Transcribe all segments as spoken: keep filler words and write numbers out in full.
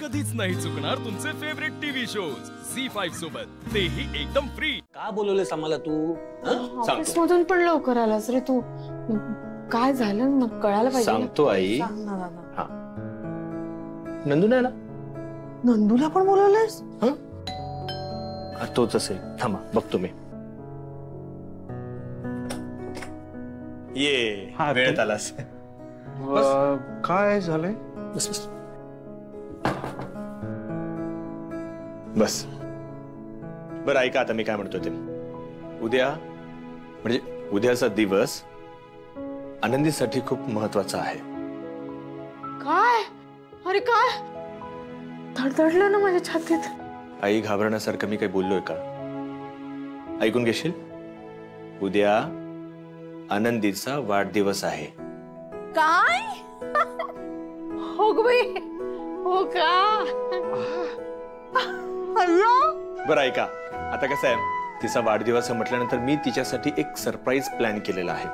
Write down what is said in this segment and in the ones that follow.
कधीच नाही चुकणार तुमचे favourite TV shows Zee five सोबत, तेही एकदम फ्री। का बोलवलेस आम्हाला तू? ऑफिस मधून पण लवकर आलास रे तू, काय झालं मग कळायला पाहिजे। सांगतो आई। सांग ना दादा। हा, नंदू नाही ना? नंदूला पण बोलवलंस? हा, तोच असेल। थांबा बघतो मी। ये वेळेत आलास। काय झालंय? बस बस बस। बरं ऐका, आता मी काय म्हणतो ते, उद्या म्हणजे उद्याचा दिवस आनंदीसाठी खूप महत्वाचा आहे। काय? अरे काय? धडधडलं ना माझ्या छातीत। आई, घाबरण्यासारखं मी काही बोललोय का? ऐकून घेशील? उद्या आनंदीचा वाढदिवस आहे। काय? हो ग बाई, हो का? बरं ऐका, आता कसं आहे, तिचा वाढदिवस म्हटल्यानंतर मी तिच्यासाठी एक सरप्राईज प्लॅन केलेला आहे।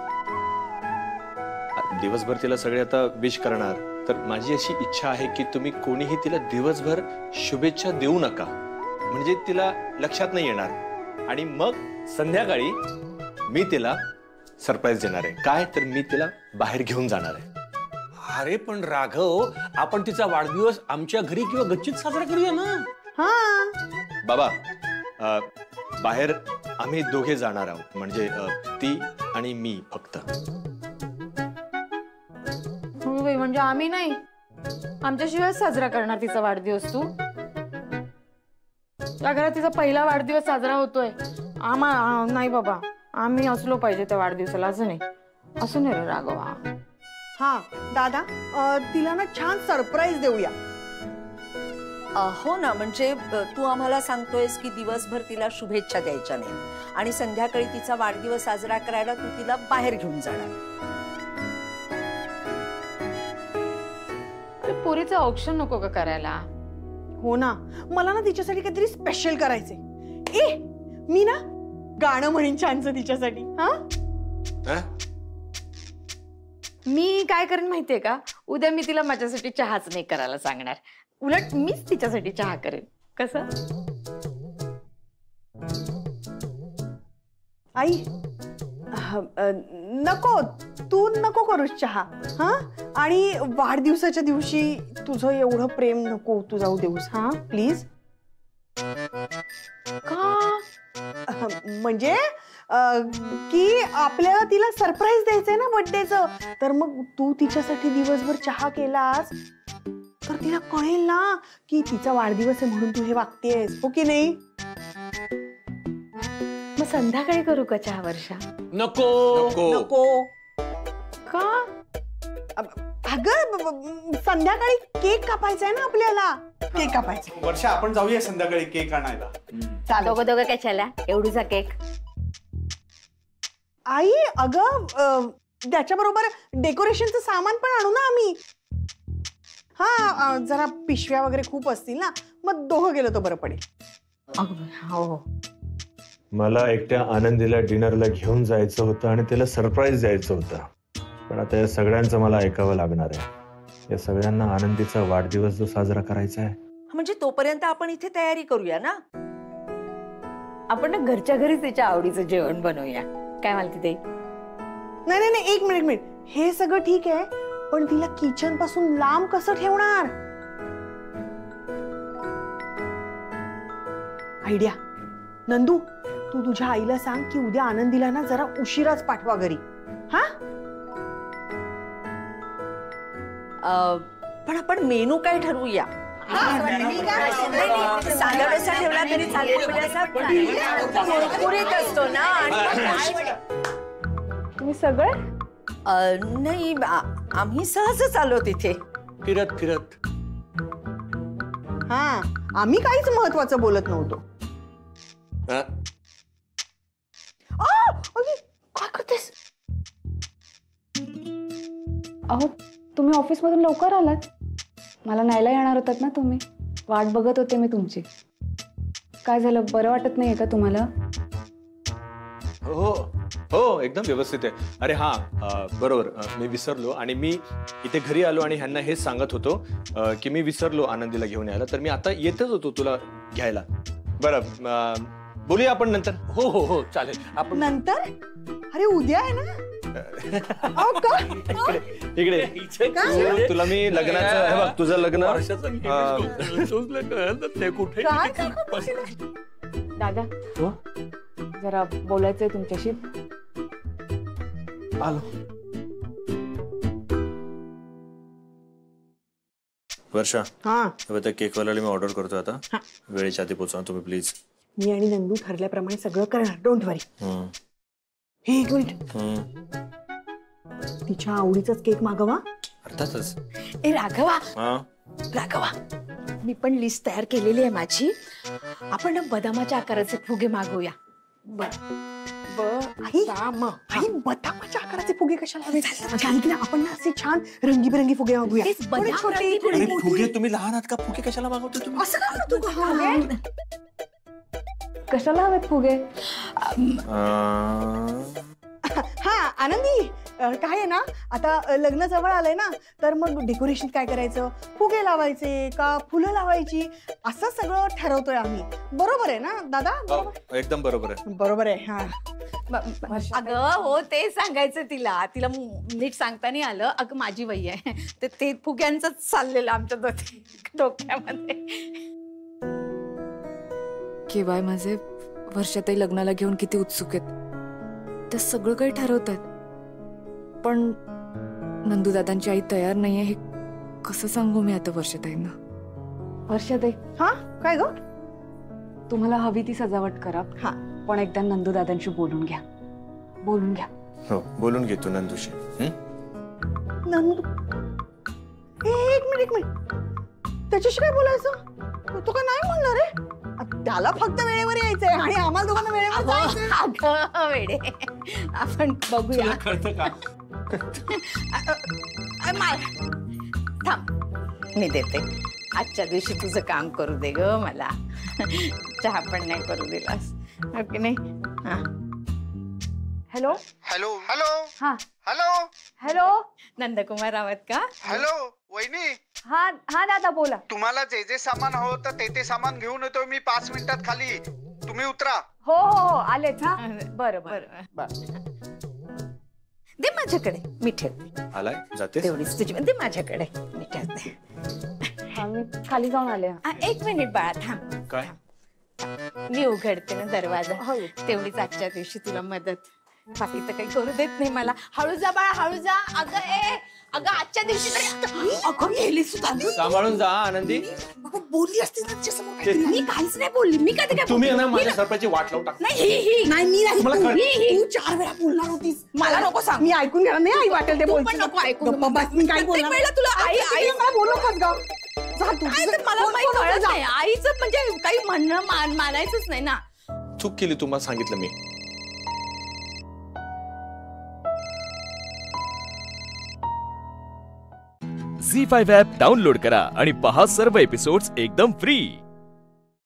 दिवसभर तिला सगळे आता विश करणार, तर माझी अशी इच्छा आहे की तुम्ही कोणीही तिला दिवसभर शुभेच्छा देऊ नका, म्हणजे तिला लक्षात नाही येणार। आणि मग संध्याकाळी मी तिला सरप्राईज देणार आहे। काय तर मी तिला बाहेर घेऊन जाणार आहे। अरे पण राघव, आपण तिचा वाढदिवस आमच्या घरी किंवा गच्चीत साजरा करूया ना। हा बाबा, अ, बाहेर आम्ही दोघे जाणार आहोत, म्हणजे अ, ती आणि मी फक्त। हो बाई, म्हणजे आम्ही नाही, आमच्याशिवाय साजरा करणार तिचा वाढदिवस तू? त्या घरात तिचा पहिला वाढदिवस साजरा होतोय, आम्हा नाही बाबा, आम्ही असलो पाहिजे त्या वाढदिवसाला, असं नाही, असं नाही रे राघव। हा दादा, तिला ना छान सरप्राईज देऊया। हो ना, म्हणजे तू आम्हाला सांगतोयस की दिवसभर तिला शुभेच्छा द्यायच्या नाही आणि संध्याकाळी तिचा वाढदिवस साजरा करायला तू तिला बाहेर घेऊन जाणार। अरे पोरीचं ऑप्शन नको का करायला? हो ना, मला ना तिच्यासाठी काहीतरी स्पेशल करायचंय। ए मी ना गाणं म्हणेन छानचं तिच्यासाठी। हा, मी काय करेन माहितीये का, उद्या मी तिला माझ्यासाठी चहाच नाही करायला सांगणार, उलट मीच तिच्यासाठी चहा करेन। कसं? आई नको, तू नको करूस चहा। हा, आणि वाढदिवसाच्या दिवशी तुझं एवढं प्रेम नको तू जाऊ देऊस। हा प्लीज। का? म्हणजे की आपल्याला तिला सरप्राईज द्यायचंय ना बर्थडेचं, तर मग तू तिच्यासाठी दिवसभर चहा केलास तर तिला कळेल ना की तिचा वाढदिवस आहे म्हणून तू हे वागतेस, हो की नाही? मग संध्याकाळी करू का चहा वर्षा? नको नको। का? अगं संध्याकाळी केक कापायचा आहे ना आपल्याला, केक कापायचा। वर्षा, आपण जाऊया संध्याकाळी केक आणायला। दोघं दोघं कशाला एवढीचा केक? आई अगं त्याच्याबरोबर डेकोरेशनचं सामान पण आणू ना आम्ही। हा, जरा पिशव्या वगैरे खूप असतील ना, मग दोघं गेलो तर बरं पडेल। हो, मला एकट्या आनंदीला डिनरला घेऊन जायचं होतं आणि तिला सरप्राईज द्यायचं होतं, पण आता या सगळ्यांचं मला ऐकावं लागणार आहे। या सगळ्यांना आनंदीचा वाढदिवस जो साजरा करायचा आहे, म्हणजे तोपर्यंत आपण इथे तयारी करूया ना। आपण ना घरच्या घरीच तिच्या आवडीचं जेवण बनवूया, काय म्हणते ते? नाही नाही नाही, एक मिनिट मिनिट हे सगळं ठीक आहे, पण तिला किचन पासून लांब कसं ठेवणार? आयडिया। नंदू, तू तुझ्या आईला सांग की उद्या आनंदीला ना जरा उशिराच पाठवा घरी। हा, पण आपण मेनू काय ठरवूया? साधा कसा ठेवला तरी कुरकुरीत असतो ना। तुम्ही सगळे? नाही, आम्ही सहजच आलो तिथे फिरत फिरत। हा, आम्ही काहीच महत्वाचं बोलत नव्हतो। काय करतेस? अहो, तुम्ही ऑफिस मधून लवकर आलात, मला न्यायला येणार होतात ना तुम्ही, वाट बघत होते मी तुमची। काय झालं, बरं वाटत नाहीये का तुम्हाला? हो, हो एकदम व्यवस्थित आहे. अरे हा अं, बरोबर अं, मी विसरलो आणि मी इथे घरी आलो आणि ह्यांना हेच सांगत होतो अं, की मी विसरलो आनंदीला घेऊन यायला, तर मी आता येतच होतो तुला घ्यायला. बरं अं, बोलूया आपण नंतर. हो हो हो चालेल आपण नंतर अरे उद्या आहे ना. अहो, का? अहो, इकडे तू- तुला मी लग्नाचं हे बघ तुझं लग्न वर्षाचं अं, engagement कळलं ते कुठे काय काका बसले? दादा हो? जरा बोलायचंय तुमच्याशी. आलो. वर्षा हा त्या केकवाल्याला मी ऑर्डर करतो आता. वेळेच्या आधी पोहोचा तुम्ही प्लीज. मी आणि नंदू ठरल्याप्रमाणे सगळं करणार. Don't worry. हे एक मिनिट, तिच्या आवडीचाच केक मागवा. अर्थातच. ए राघवा हा राघवा मी पण लिस्ट तयार केलेली आहे माझी. आपण ना बदामाच्या आकाराचे फुगे मागवूया. ब ब आई दा म. आई बदामाच्या आकाराचे फुगे कशाला हवे? कारण की ना आपण ना असे छान रंगीबेरंगी फुगे मागूया. तेच बदाम थोडे छोटे, रंगीबेरंगी. थोडे अरे मोठे. फुगे तुम्ही लहान आहात का? फुगे कशाला मागवतो तुम्ही? असं का तू फुगे? कशाला हवेत फुगे? हा आनंदी अं, काय आहे ना आता अं, लग्न जवळ आलंय ना, तर मग डेकोरेशन काय करायचं, फुगे लावायचे का फुलं लावायची, असं सगळं ठरवतोय आम्ही. बरोबर आहे ना दादा? बरोबर एकदम बरोबर आहे. बरोबर आहे. हा अगं हो ते सांगायचं तिला तिला मु- नीट सांगता नाही आलं. अगं माझी वही आहे ते ते फुग्यांचंच चाललेलं आमच्या डोक्या डोक्यामध्ये. केवाय माझे वर्षाताई लग्नाला घेऊन किती उत्सुक आहेत. ते सगळं काही ठरवतात, पण नंदूदादांची आई तयार नाहीये. हे कसं सांगू मी आता वर्षाताईंना? वर्षाताई हा काय ग? तुम्हाला हवी ती सजावट करा, हा पण एकदा नंदूदादांशी बोलून घ्या. बोलून घ्या. हो बोलून घेतो नंदूशी. हं? नंदू ए, एक मिनिट एक मिनिट त्याच्याशी काय बोलायचं? तू का नाही म्हणणार आहे? त्याला फक्त वेळेवर यायचंय आणि आम्हाला दोघांना वेळेवर जायचंय. अगं वेडे आपण बघूया. तुला कळतं का? अ, मा- थांब मी देते. आजच्या दिवशी तुझं काम करू दे ग मला. चहा पण नाही करू दिलास ओके नाही. हा हॅलो हॅलो हॅलो हा हॅलो हॅलो नंदकुमार रावत का? हॅलो वहिनी, हा हा दादा बोला. तुम्हाला जे जे सामान हवं होतं ते ते सामान घेऊन येतो मी पाच मिनिटात खाली. तुम्ही उतरा. हो हो हो आलेच. हा बरं बरं. बरं दे माझ्याकडे मी ठेवते. आलाय जाते. तेवढीच तुझी दे माझ्याकडे मी ठेवते. हा मी खाली जाऊन आले. आ, एक मिनिट बाळा थांब. काय? मी उघडते ना दरवाजा. तेवढीच आजच्या दिवशी तुला मदत. बाकी तर काही करू देत नाही मला. हळू जा बाळा हळू जा. अगं ए अगं आजच्या दिवशी तरी अगं गेली सुद्धा. सांभाळून जा आनंदी. अगं, बोलली असती ना तिच्यासमोर ते- काहीतरी. मी काहीच नाही बोलली. मी कधी काय तुम्ही बोलली? ना माझ्या सरपंची वाट लावून टाक. नाही ही ही नाही मी नाही तुम्हाला तू- कळ- ही- ही. तू चार वेळा बोलणार होतीस. मला नको सांग. मी ऐकून घेणार नाही. आई वाटेल ते तू बोलते. पण नको ऐकू. गप्पा बस, मी काय प्रत्येक बोलणार वेळेला तुला आई आई मला बोलू नकोस गं. जा तू. काय तर मला कोण- माहित कोण होतं कळत जा. नाही. आईचं म्हणजे काही म्हणणं मान मानायचंच नाही ना. चूक केली तुम्हाला सांगितलं मी. झी फाईव्ह ॲप डाउनलोड करा आणि पहा सर्व एपिसोड्स एकदम फ्री.